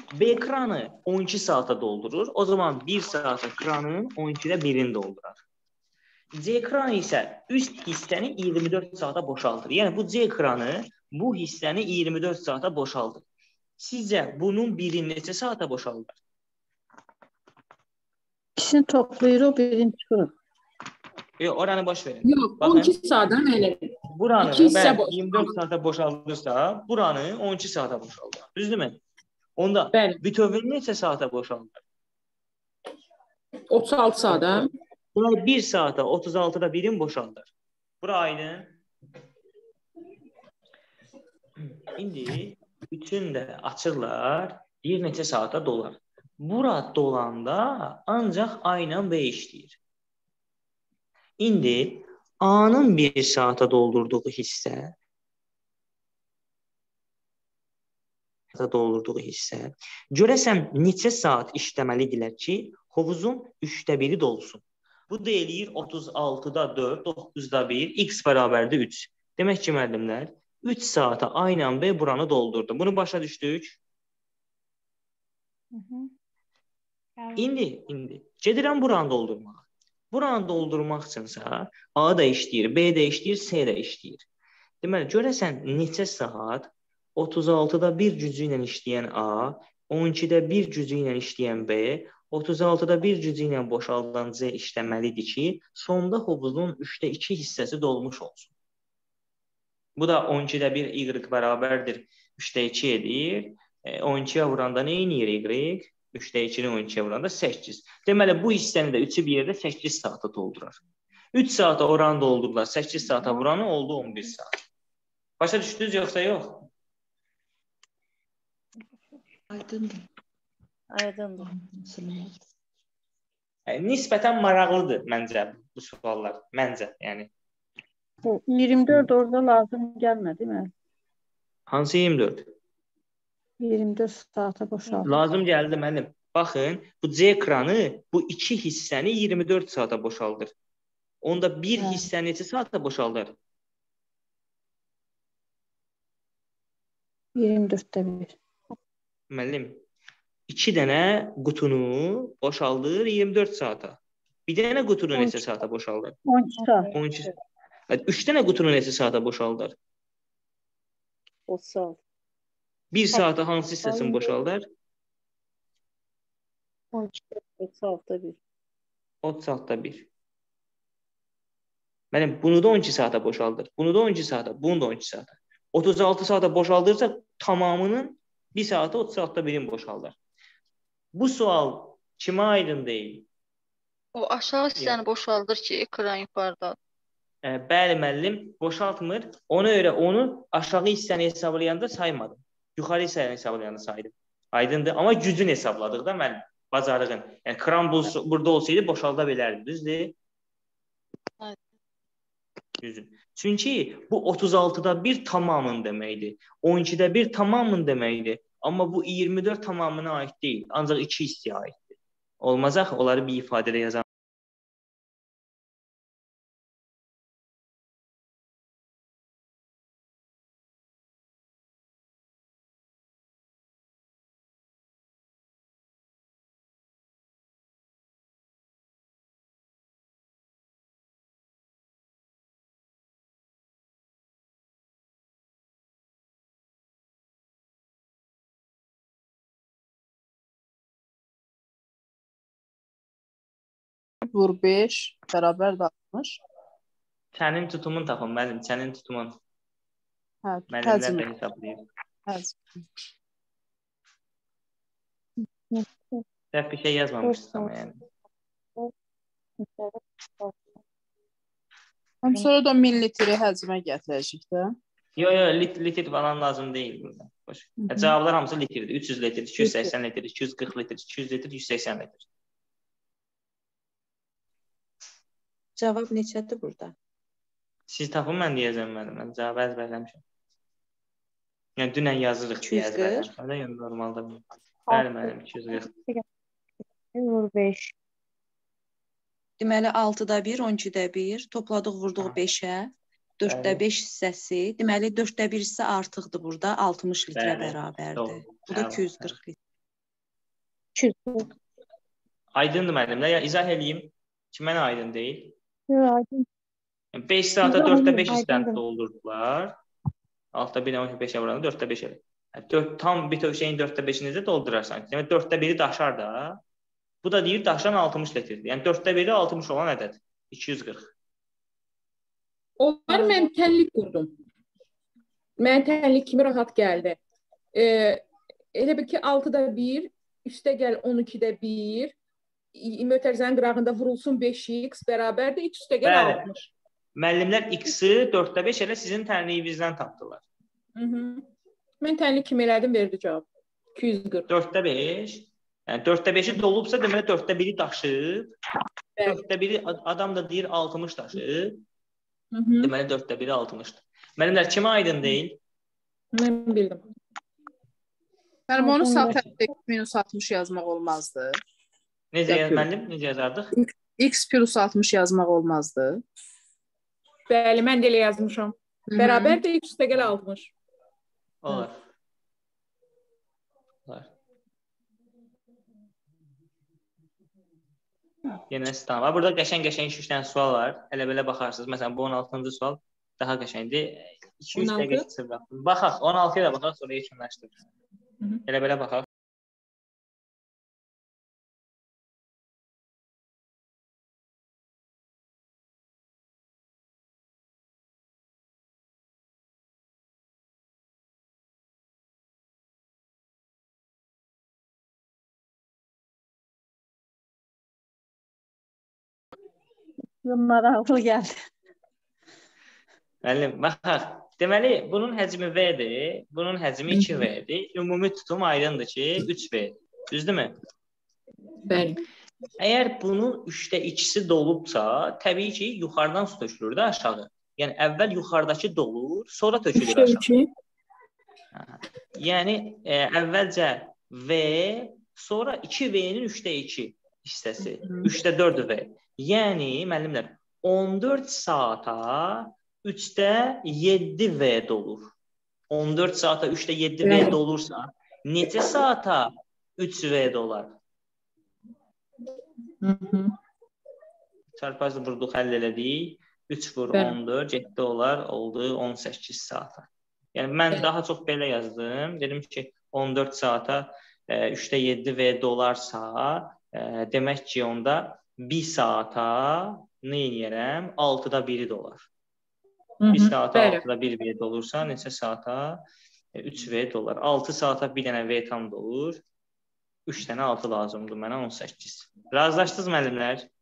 B kranı 12 saata doldurur. O zaman 1 saata kranın 12'də 1'ini doldurar. C kranı isə üst hissəni 24 saata boşaldır. Yəni bu C kranı bu hissəni 24 saata boşaldır. Sizcə bunun biri neçə saata boşaldır? İkisini toplayır, o birini çıxırıq. Yox, oranı boş verin. Yox, 12 saatdan elə. Buranı İki hissə 24 saata boşaldırsa, buranı 12 saata boşaldır. Düzdürmü? Onda Bəli. bütöv neçə saata boşaldır? 36 saata. Bura 1 saata 36'da birim boşaldır. Bura aydın. İndi bütün də açırlar, bir neçə saata dolar. Bura dolanda ancaq A ilə B işləyir. İndi A'nın 1 saata doldurduğu hissə görəsən neçə saat işləməlidirlər ki, hovuzun 3'də 1'i dolsun. Bu da eləyir 36'da 4, 9'da 1, x bərabərdir 3. Demək ki, müəllimlər, 3 saata A ilə B buranı doldurdu. Bunu başa düşdük. İndi gedirəm buranı doldurmağa. Buranı doldurmaq üçünsə A da işləyir, B də işləyir, C də işləyir. Deməli, görəsən neçə saat 36'da 1 gücü ilə işləyən A, 12'də 1 gücü ilə işləyən B, 36'da 1 gücü ilə boşaldan C işləməlidir ki, sonda hovuzun 3'də 2 hissəsi dolmuş olsun. Bu da 12'də 1 Y bərabərdir 3'də 2 edir. 12'yə vuranda nə edir Y? 3'də 2'ni 12'yə vuranda 8. Deməli, bu hissəni də 3'ü bir yerdə 8 saata doldurar. 3 saata oranı doldurdular, 8 saata vuranı oldu 11 saat. Başa düşdünüz yoxsa yox? Aydındır. Aydındır. Nisbətən maraqlıdır məncə bu suallar. Məncə, yəni. 24 orada lazım gəlmədi mi? Hansı 24? 24 saata boşaldı. Lazım gəldi mənim. Baxın, bu C ekranı bu iki hissəni 24 saata boşaldır. Onda bir hissə neçə saata boşaldır? 24'də 1. Müəllim, 2 dənə qutunu boşaldır 24 saata. Bir dənə qutunu neçə saata boşaldır? 12 saat. 12 saat. 3 dənə qutunu neçə saata boşaldır? 30 saat. 1 saata hansı hissəsini boşaldır? 30 saatda bir. 30 saatda bir. Mənim bunu da 12 saata boşaldır. Bunu da 12 saata, bunu da 12 saata. 36 saata boşaldırsa tamamının 1 saata 30 saatda birini boşaldır. Bu sual kimə aydın deyil? O aşağı hissəni boşaldır ki, ekran yuxarıda. Bəli müəllim, boşaltmır. Ona görə onu aşağı hissəni hesablayanda saymadım. Yuxarı hissəni hesablayanda saydım. Aydındır. Amma gücünü hesabladıq da müəllim. Bacarığın. Yəni kran burada olsaydı boşalda bilərdi. Düzdür? Evet. Gücün. Çünki bu 36'da 1 tamamın deməkdir. 12'də 1 tamamın deməkdir. Amma bu 24 tamamına aid deyil. Ancaq 2 hissəyə aiddir. Olmaz axı, onları bir ifadələ yazan. Vur 5 bərabər 60. Sənin tutumun tapın, müəllim, sənin tutumun. Hə, Müəllimlər də hesablayır. Səhv bir şey yazmamışsınız ama yəni. Sonra da millilitri həcmə gətirəcək də. Yox, litr falan lazım deyil burada. Cavablar hamısı litrdir. 300 litr, 280 litr, 240 litr, 200 litr, 180 litr. Cavab neçədir burada? Siz tapın, mən deyəcəm mənim. Mən cavabı əzbərləmişəm. Yəni dünən yazırıq deyə əzbərləmişəm. Yəni normalda. Bəli mənim 240. Vur 5. Deməli 6'da 1, 12'də 1, topladıq vurduq 5'ə. 4'də 5 hissəsi. Deməli 4'də 1 isə artıqdır burada. 60 litrə bərabərdir. Bu da 240 litr. 240. Aydındır müəllimlər. Ya izah edeyim ki, mənə aydın deyil. Yox, aydın. 5 saata Aydın, 4'te 5 aydındır. istənd doldurdular. Altta 1.5'e vuranı 4'te 5 elə. Tam bir şeyin 4'te 5'ini necə doldurarsan? Yəni 4'te 1'i daşar da. Bu da deyir daşan 60 litrdir. Yəni 4'te 1'i 60 olan ədəd. 240. Onlar mən tənlik qurdum. Mən tənlik kimi rahat gəldi. Elə bil ki 6'da 1, üstə gəl 12'də 1, mötərizənin qırağında vurulsun 5x bərabərdir, x üstə gəl Bəli. 60. Müəllimlər x-i 4'te 5 elə sizin tənliyinizdən tapdılar. Mən tənlik kimi elədim, verdi cavab. 240. 4'te 5. Yəni 4'te 5'i dolubsa deməli 4'te 1'i daşıb. Bəli. 4'te 1'i adam da deyir 60 daşıb. Hı -hı. Deməli 4'te 1'i 60'dır. Müəllimlər kimə aydın deyil? Mən bildim. Yəni onu sağ tərəfdə minus 60 yazmaq olmazdı. Necə Yapıyorum. müəllim? Necə yazardıq? X plus 60 yazmaq olmazdı. Bəli, mən də elə yazmışam. Bərabərdir, x üstə gəl 60. Olar. Olar. Yenə stan var. Burada qəşəng 3 dənə sual var. Elə belə baxarsınız. Məsələn, bu 16-cı sual daha qəşəngdir. 200 dəqiqə keçir baxın. Baxaq, 16-ya da baxaq, sonra yekunlaşdırırıq. Elə belə baxaq. Maraqlı gəldi. Müəllim, baxaq. Deməli, bunun həcmi V-dir, bunun həcmi 2V-dir. Ümumi tutum aydındır ki, 3V-dir. Düzdürmü? Bəli. Əgər bunun 3'də 2'si dolubsa, təbii ki, yuxarıdan su tökülür də aşağı. Yəni, əvvəl yuxarıdakı dolur, sonra tökülür aşağı. Yəni, əvvəlcə V, sonra 2V-nin 3'də 2 hissəsi, 3'də 4V. Yəni, müəllimlər, 14 saata 3'də 7V dolur. 14 saata 3'də 7V dolursa, neçə saata 3V dolar? Çarpazı vurduq, həll elədik. 3 vur 14, 7 olar, oldu 18 saata. Yəni, mən daha çox belə yazdım. Dedim ki, 14 saata 3'də 7V dolarsa, demək ki, onda 1 saata nə edirəm? 6'da 1'i dolar. 1 saata 6'da 1V dolursa, neçə saata? 3V dolar. 6 saata bir dənə V tam dolur. 3 dənə 6 lazımdır mənə, 18. Razılaşdınız müəllimlər?